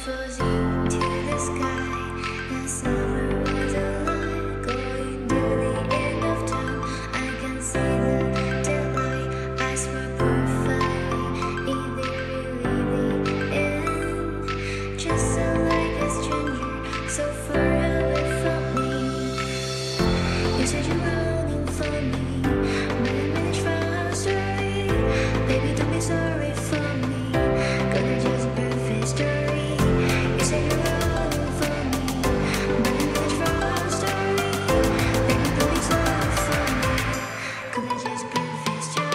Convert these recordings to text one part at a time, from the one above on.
fuzzy to the sky. The summer was alive, going to the end of time. I can see the daylight. I swear perfectly, either really the end. Just so like a stranger, so far away from me. You said you're running for me, but I managed from our story. Baby, don't be sorry for me, gonna just perfect story. You said you're running for me, but I managed from our story. Baby, don't be sorry for me, gonna just perfect story.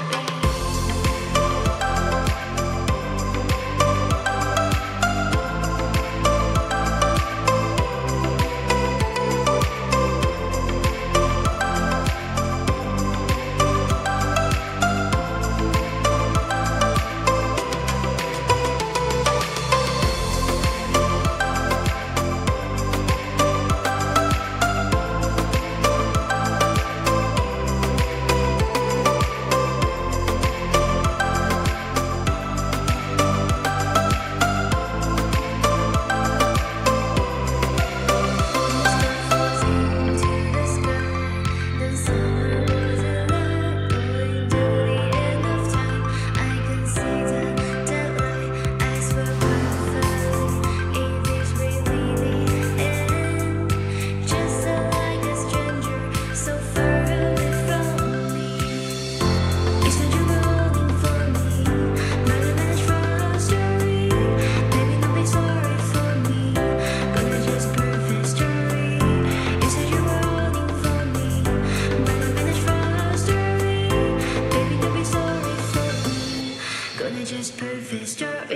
Just perfect story.